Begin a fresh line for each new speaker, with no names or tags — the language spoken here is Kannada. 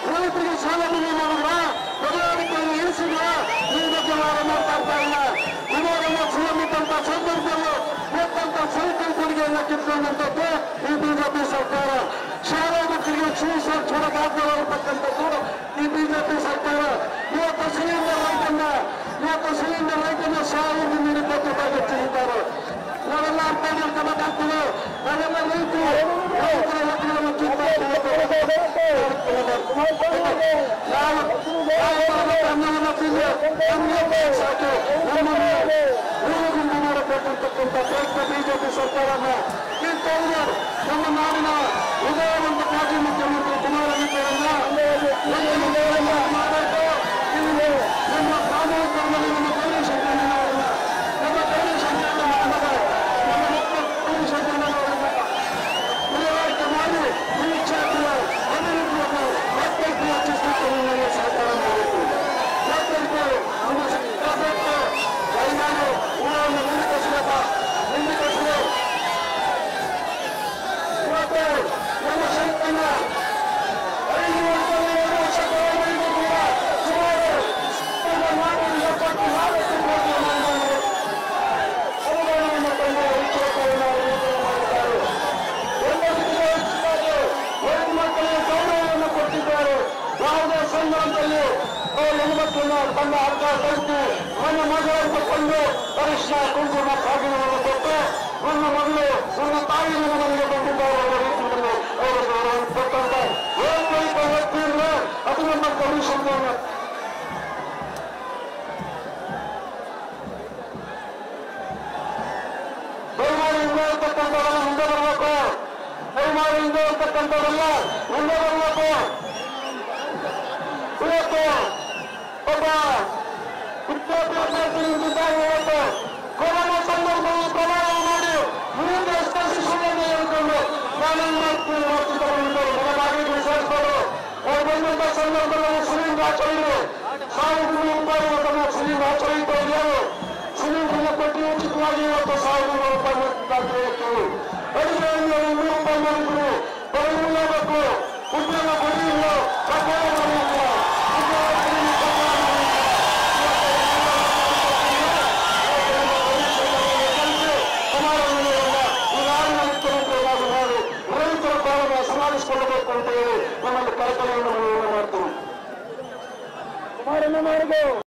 ರೈತರಿಗೆ ಸಾಲ ಮನ್ನಾ ಮಾಡಿದ್ರ, ಬದಲಾವಣೆಗಳನ್ನು ಇರಿಸಿದ್ರ, ಈ ಬಗ್ಗೆ ಮಾತಾಡ್ತಾ ಇಲ್ಲ. ಇವಾಗೆಲ್ಲ ಸಿಎಂ ಇದ್ದಂತ ಸಂದರ್ಭದಲ್ಲಿ ಮತ್ತಂತ ಸೈಕಲ್ ಕೊಡುಗೆಯನ್ನ ಕಿತ್ಕೊಂಡಂತದ್ದು ಈ ಬಿಜೆಪಿ ಸರ್ಕಾರ. ಶಾಲಾ ಮಕ್ಕಳಿಗೆ ಶೂಸ್ ಹಾಕಬೇಕಾಗಿರ್ತಕ್ಕಂಥದ್ದು ಈ ಬಿಜೆಪಿ ಸರ್ಕಾರ. ಇವತ್ತು ಸಿಲಿಂಡರ್ ರೈತನ್ನ 1220 ರೂಪಾಯಿ ಹೆಚ್ಚಿಸಿದ್ದಾರೆ. ನಾವೆಲ್ಲ ಅರ್ಥ ಮಾಡ್ಕೋಬೇಕಾಗ್ತದೆ. ನಾವೆಲ್ಲ ರೈತರ ಹಕ್ಕುಗಳನ್ನು ಅನ್ನವನ್ನು ತಿಂದು ಸಾಕು ನಮ್ಮನ್ನು ಗುಂಪು ಮಾಡಬೇಕಂತಕ್ಕಂಥ ಪ್ರಯತ್ನ ಬಿಜೆಪಿ ಸರ್ಕಾರನ ಇಂಥವರು ನಮ್ಮ ನಾಡಿನ ಉದಯವಂತ ಮಾಜಿ ಮುಖ್ಯಮಂತ್ರಿ ಕುಮಾರಸ್ವಾಮಿಯವರನ್ನ ಮಾಡಬೇಕು. ಇಲ್ಲಿ ನಮ್ಮ ಕಾನೂನುಗಳಲ್ಲಿ ನಮ್ಮ ಗೌರಿ ಶಂಕರಣ್ಣನವರನ್ನ ನಮ್ಮ ಗೌರಿ ಶಂಕರಣ್ಣನವರನ್ನ ಮನವರಿಕೆ ಮಾಡಿ ಈ ಕ್ಷೇತ್ರದ ಅಭಿವೃದ್ಧಿಯನ್ನು ಮತ್ತಷ್ಟು ಹೆಚ್ಚಿಸಬೇಕು ಅನ್ನೋ ಸರ್ಕಾರ ಮಾಡಬೇಕು. ಮತ್ತಷ್ಟು ನಮ್ಮ ಕೈಗಾರು ಊರನ್ನು ಮುಂದಕ್ಕೆ ಇವತ್ತು ನಮ್ಮ ಶಕ್ತಿನ 5 ವರ್ಷ ಕೂಡ ಸುಮಾರು 470 ಅನುದಾನವನ್ನು ತಂದು ರೈತರನ್ನು ಮಾಡಿದ್ದಾರೆ. ಹೆಣ್ಮಕ್ಕಳಿಗೆ ಗೌರವವನ್ನು ಕೊಟ್ಟಿದ್ದಾರೆ. ಯಾವುದೇ ಸಂದರ್ಭದಲ್ಲಿ ಹೆಣ್ಮಕ್ಕಳನ್ನ ತನ್ನ ಅರ್ಥ ತಂದು ನನ್ನ ಮಗಳನ್ನು ಕೊಂಡು ಅರಿಶಿನ ಕುಂಕುಮ ಕಾಗಿನವನ್ನು ಕೊಟ್ಟು ನನ್ನ ಮಗಳು ನನ್ನ ತಾಯಿ ನನ್ನ ಮನೆಗೆ ಬಂದಿದ್ದಾರೆ ಅವರ ರೀತಿಯಲ್ಲಿ ಅವರು ಗೌರವವನ್ನು ಕೊಟ್ಟಂತೆ ಏಕೈಕ ವ್ಯಕ್ತಿ ಅಂದ್ರೆ ಅದು ನಮ್ಮ ಗೌರಿ ಶಂಕರಣ್ಣ. ದಯಮಾಡಿಯಿಂದ ಇರ್ತಕ್ಕಂಥವರೆಲ್ಲ ಮುಂದೆ ಬರಬೇಕು. ದಯಮಾಡಿಯಿಂದ ಇರ್ತಕ್ಕಂಥವರೆಲ್ಲ ಮುಂದೆ ಬರಬೇಕು. ಇವತ್ತು ಒಬ್ಬ ವಿದ್ಯಾಭ್ಯಾಸ ನಿಂತಿದ್ದಾರೆ. ಇವತ್ತು ಕೊರೋನಾ ಸಂದರ್ಭದಲ್ಲಿ ಪ್ರಮಾಣ ಮಾಡಿ ವಿರುದ್ಧ ಸ್ಪರ್ಶಿಸುವುದನ್ನು ಹೇಳಿಕೊಂಡು ನಾನೇನು ನನಗಾಗಿ ವಿಚಾರಿಸಿದರು. ಅವ್ರು ಬಂದಂತ ಸಂದರ್ಭದಲ್ಲಿ ಸಿಲಿಂಡರ್ ಆಚರಣೆ 1,200 ರೂಪಾಯಿ ತಮ್ಮ ಸಿಲಿಂಡರ್ ಆಚರಣೆ ಯಾರು ಸಿಲಿಂಡರ್ ಕೊಟ್ಟು ಉಚಿತವಾಗಿ ಇವತ್ತು 1,200 ರೂಪಾಯಿ ಮಾಡ್ತಿರ್ತೀವಿ. ಅಡುಗೆ 200 ರೂಪಾಯಿ ಮಾಡಿದ್ರು ಬರಬೇಕು. ಉದ್ಯೋಗ ಬರೀಲ್ಲ, ಸರ್ಕಾರ ಬರೀಲ್ಲ. ರೈತರ ಕಾಲದ ಸಮಾಲಿಸಿಕೊಳ್ಳಬೇಕು ಅಂತ ಹೇಳಿ ನಮ್ಮಲ್ಲಿ ಕಾರ್ಯಕ್ರಮವನ್ನು ಮಾಡ್ತೀವಿ.